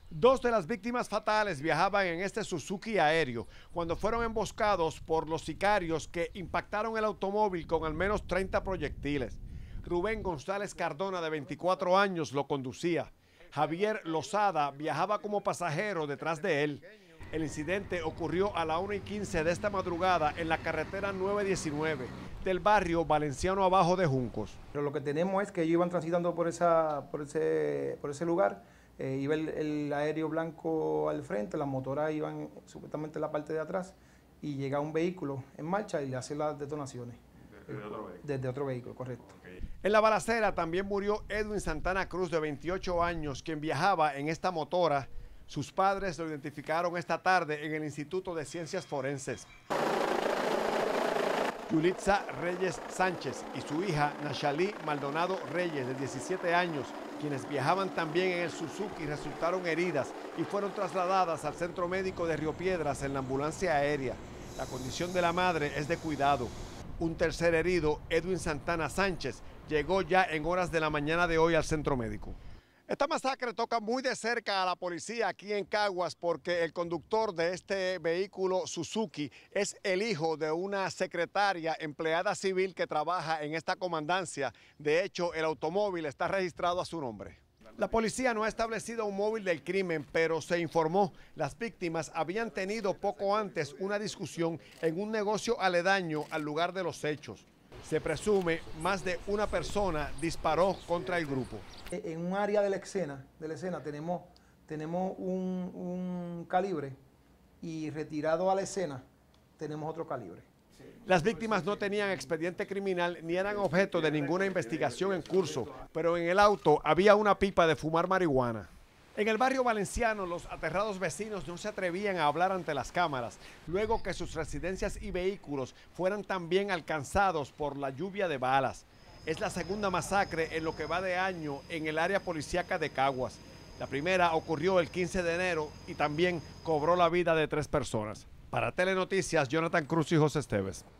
Dos de las víctimas fatales viajaban en este Suzuki aéreo cuando fueron emboscados por los sicarios que impactaron el automóvil con al menos 30 proyectiles. Rubén González Cardona, de 24 años, lo conducía. Javier Lozada viajaba como pasajero detrás de él. El incidente ocurrió a la 1:15 de esta madrugada en la carretera 919 del barrio Valenciano Abajo de Juncos. Pero lo que tenemos es que ellos iban transitando por ese lugar, iba el aéreo blanco al frente, las motoras iban supuestamente en la parte de atrás y llega un vehículo en marcha y le hace las detonaciones. Desde otro vehículo, correcto. En la balacera también murió Edwin Santana Cruz, de 28 años, quien viajaba en esta motora. Sus padres lo identificaron esta tarde en el Instituto de Ciencias Forenses. Yulitza Reyes Sánchez y su hija Nachalí Maldonado Reyes, de 17 años, quienes viajaban también en el Suzuki, resultaron heridas y fueron trasladadas al Centro Médico de Río Piedras en la ambulancia aérea. La condición de la madre es de cuidado. Un tercer herido, Edwin Santana Sánchez, llegó ya en horas de la mañana de hoy al centro médico. Esta masacre toca muy de cerca a la policía aquí en Caguas porque el conductor de este vehículo Suzuki es el hijo de una secretaria empleada civil que trabaja en esta comandancia. De hecho, el automóvil está registrado a su nombre. La policía no ha establecido un móvil del crimen, pero se informó. Las víctimas habían tenido poco antes una discusión en un negocio aledaño al lugar de los hechos. Se presume más de una persona disparó contra el grupo. En un área de la escena tenemos un calibre y retirado a la escena tenemos otro calibre. Las víctimas no tenían expediente criminal ni eran objeto de ninguna investigación en curso, pero en el auto había una pipa de fumar marihuana. En el barrio valenciano, los aterrados vecinos no se atrevían a hablar ante las cámaras, luego que sus residencias y vehículos fueran también alcanzados por la lluvia de balas. Es la segunda masacre en lo que va de año en el área policíaca de Caguas. La primera ocurrió el 15 de enero y también cobró la vida de 3 personas. Para Telenoticias, Jonathan Cruz y José Esteves.